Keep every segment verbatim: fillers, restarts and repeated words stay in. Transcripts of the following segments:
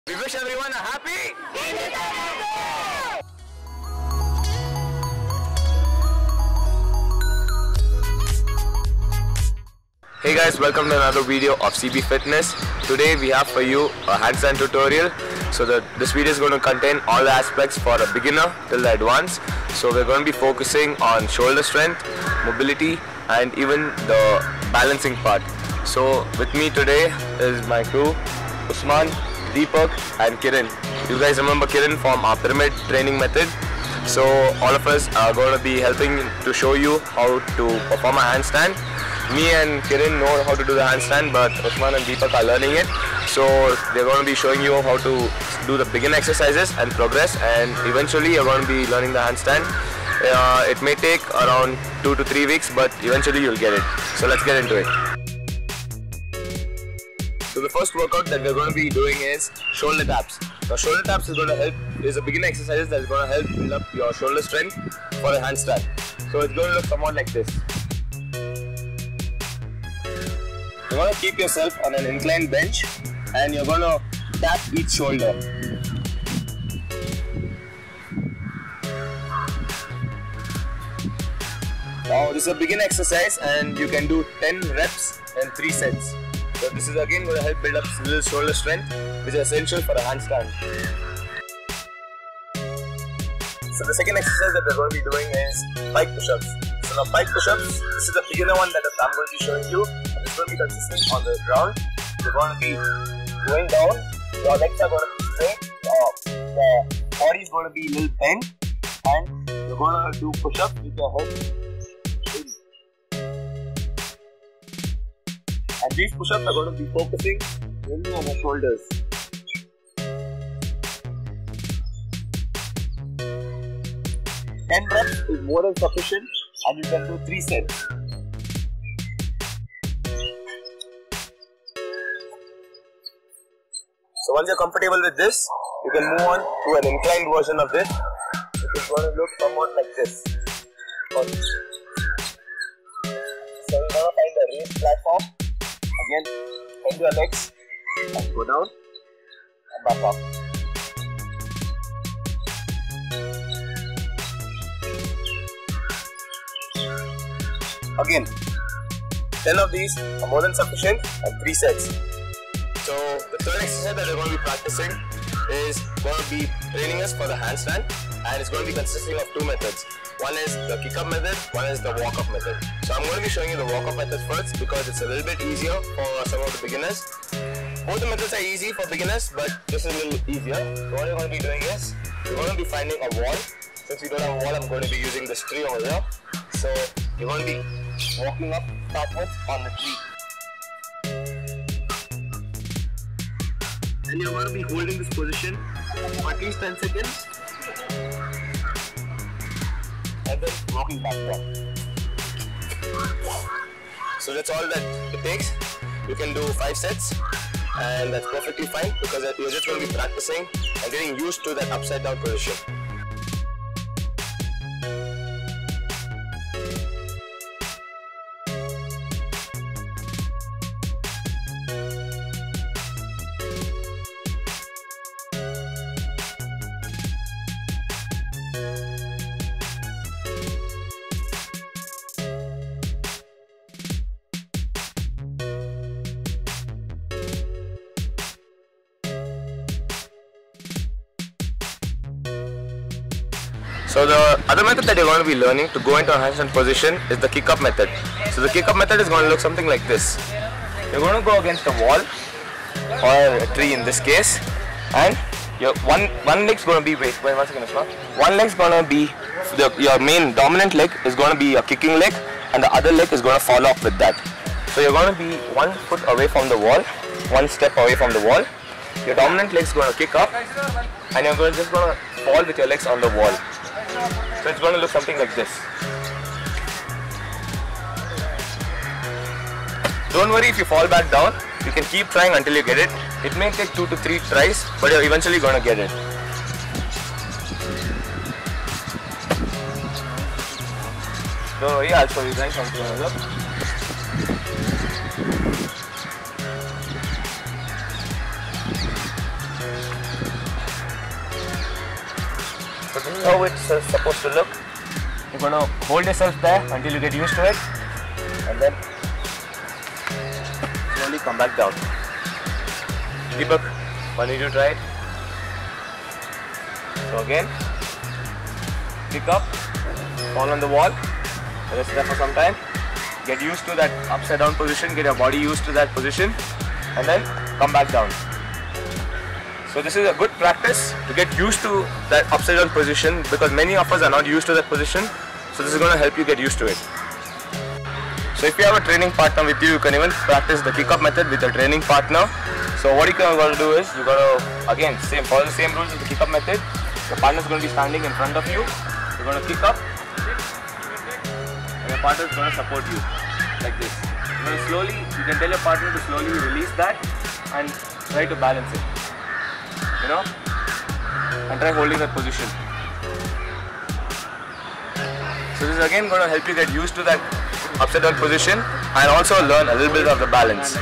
We wish everyone a happy Independence Day! Hey guys, welcome to another video of C B Fitness. Today we have for you a handstand tutorial. So the, this video is going to contain all the aspects for a beginner till the advanced. So we're going to be focusing on shoulder strength, mobility and even the balancing part. So with me today is my crew, Usman, Deepak and Kiran. You guys remember Kiran from our pyramid training method. So all of us are going to be helping to show you how to perform a handstand. Me and Kiran know how to do the handstand, but Usman and Deepak are learning it. So they're going to be showing you how to do the beginner exercises and progress, and eventually you're going to be learning the handstand. Uh, it may take around two to three weeks, but eventually you'll get it. So let's get into it. So the first workout that we're going to be doing is shoulder taps. Now shoulder taps is going to help, is a beginner exercise that is going to help build up your shoulder strength for a handstand. So it's going to look somewhat like this. You're going to keep yourself on an inclined bench and you're going to tap each shoulder. Now this is a beginner exercise and you can do ten reps in three sets. So this is again going to help build up little shoulder strength, which is essential for a handstand. So the second exercise that we're going to be doing is pike push-ups. So now pike push-ups, this is the beginner one that I'm going to be showing you. And it's going to be consistent on the ground. You're going to be going down, your legs are going to be straight, uh, the body is going to be a little bent, and you're going to do push-ups with your head. And these push-ups are going to be focusing only on the shoulders. ten reps is more than sufficient and you can do three sets. So once you're comfortable with this, you can move on to an inclined version of this. It is going to look somewhat like this. So you're going to find a raised platform. Again, bend your legs and go down and back up. Again, ten of these are more than sufficient and three sets. So the third exercise that we're going to be practicing is going to be training us for the handstand, and it's going to be consisting of two methods. One is the kick-up method, one is the walk-up method. So I'm going to be showing you the walk-up method first because it's a little bit easier for some of the beginners. Both the methods are easy for beginners, but this is a little easier. So what you're going to be doing is, you're going to be finding a wall. Since you don't have a wall, I'm going to be using this tree over here. So you're going to be walking up backwards on the tree. And you're going to be holding this position for at least ten seconds. And then walking back down. So that's all that it takes. You can do five sets and that's perfectly fine because you're just going to be practicing and getting used to that upside down position. So the other method that you're going to be learning to go into a handstand position is the kick-up method. So the kick-up method is going to look something like this. You're going to go against a wall or a tree in this case, and your one one leg's going to be wait wait one second, Usman. One leg's going to be the, your main dominant leg is going to be your kicking leg, and the other leg is going to follow up with that. So you're going to be one foot away from the wall, one step away from the wall. Your dominant leg is going to kick up, and you're going to just going to fall with your legs on the wall. So it's going to look something like this. Don't worry if you fall back down, you can keep trying until you get it. It may take two to three tries, but you're eventually going to get it. So yeah, I'll show you guys something like that. this is how it's uh, supposed to look. You're going to hold yourself there until you get used to it, and then slowly come back down. Deepak, why don't you try it? So again, pick up, fall on the wall, rest there for some time, get used to that upside down position, get your body used to that position, and then come back down. So this is a good practice to get used to that upside down position, because many of us are not used to that position. So this is going to help you get used to it. So if you have a training partner with you, you can even practice the kick up method with a training partner. So what you're going to do is, you're going to again same follow the same rules as the kick up method. Your partner is going to be standing in front of you. You're going to kick up, and your partner is going to support you like this. You're going to slowly, you can tell your partner to slowly release that and try to balance it. You know, and try holding that position. So this is again going to help you get used to that upside down position and also learn a little bit of the balance.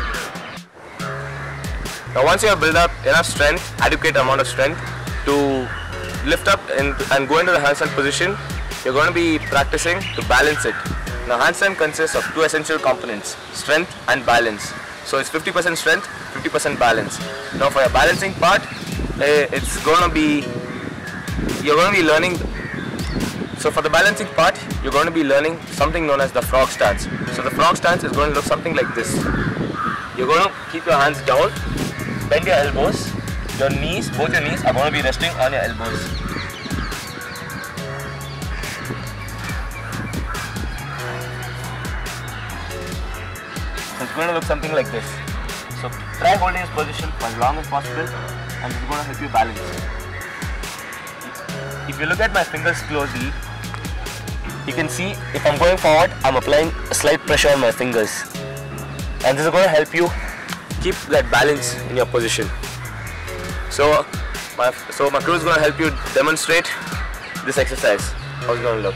Now once you have built up enough strength, adequate amount of strength to lift up and, and go into the handstand position, you're going to be practicing to balance it. Now handstand consists of two essential components, strength and balance. So it's fifty percent strength, fifty percent balance. Now for your balancing part, it's going to be, you're going to be learning, so for the balancing part, you're going to be learning something known as the frog stance. So the frog stance is going to look something like this. You're going to keep your hands down, bend your elbows, your knees, both your knees are going to be resting on your elbows. So it's going to look something like this. So try holding this position for as long as possible, and it's going to help you balance. If you look at my fingers closely, you can see if I'm going forward, I'm applying a slight pressure on my fingers, and this is going to help you keep that balance in your position. So my, so my crew is going to help you demonstrate this exercise. How it's going to look.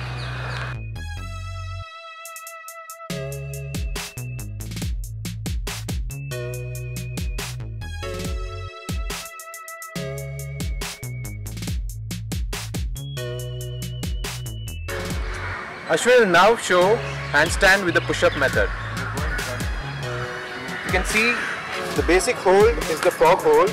Ashwin will now show handstand with the push-up method. You can see the basic hold is the frog hold,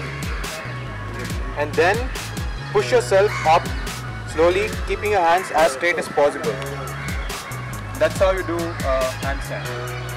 and then push yourself up slowly, keeping your hands as straight as possible. That's how you do uh, handstand.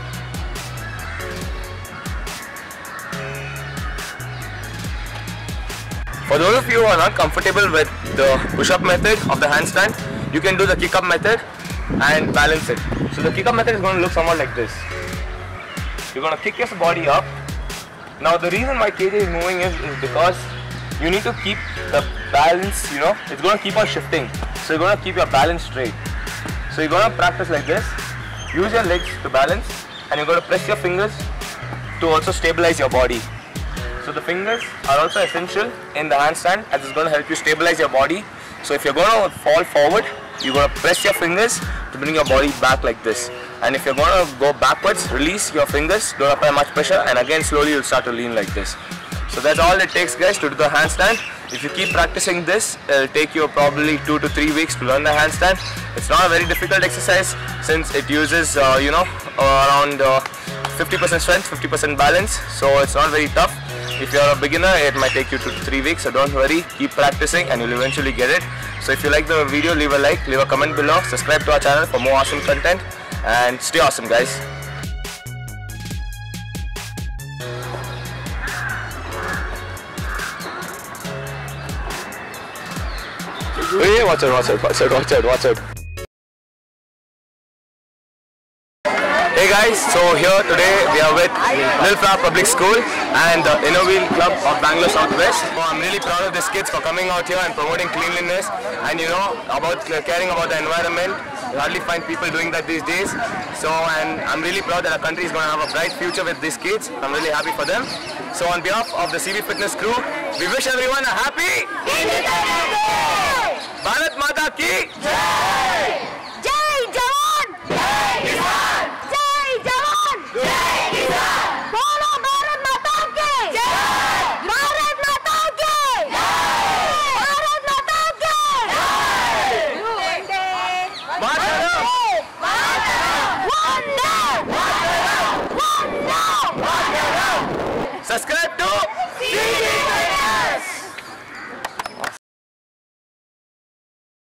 For those of you who are not comfortable with the push-up method of the handstand, you can do the kick-up method and balance it. So the kick-up method is going to look somewhat like this. You're going to kick your body up. Now the reason why K J is moving is, is because you need to keep the balance, you know, it's going to keep on shifting. So you're going to keep your balance straight. So you're going to practice like this. Use your legs to balance, and you're going to press your fingers to also stabilize your body. So the fingers are also essential in the handstand, as it's going to help you stabilize your body. So if you're going to fall forward, you're going to press your fingers to bring your body back like this. And if you're going to go backwards, release your fingers, don't apply much pressure, and again slowly you'll start to lean like this. So that's all it takes, guys, to do the handstand. If you keep practicing this, it'll take you probably two to three weeks to learn the handstand. It's not a very difficult exercise since it uses, uh, you know, around fifty percent uh, strength, fifty percent balance. So it's not very tough. If you're a beginner, it might take you two to three weeks, so don't worry, keep practicing and you'll eventually get it. So if you like the video, leave a like, leave a comment below, subscribe to our channel for more awesome content, and stay awesome, guys. Hey, watch out, watch out, watch out, watch out, watch out. Hey guys, so here today we are with Nilfra Public School and the Innoveel Club of Bangalore Southwest. So I'm really proud of these kids for coming out here and promoting cleanliness and, you know, about caring about the environment. You hardly find people doing that these days. So, and I'm really proud that our country is going to have a bright future with these kids. I'm really happy for them. So on behalf of the C B Fitness crew, we wish everyone a happy Bharat Mata Ki Jai! Jai Jawan! Jai Kisan! Jai Jawan! Jai Kisan! Bolo Bharat Mata Ki Jai! Bharat Mata Ki Jai! Bharat Mata Ki Jai! subscribe to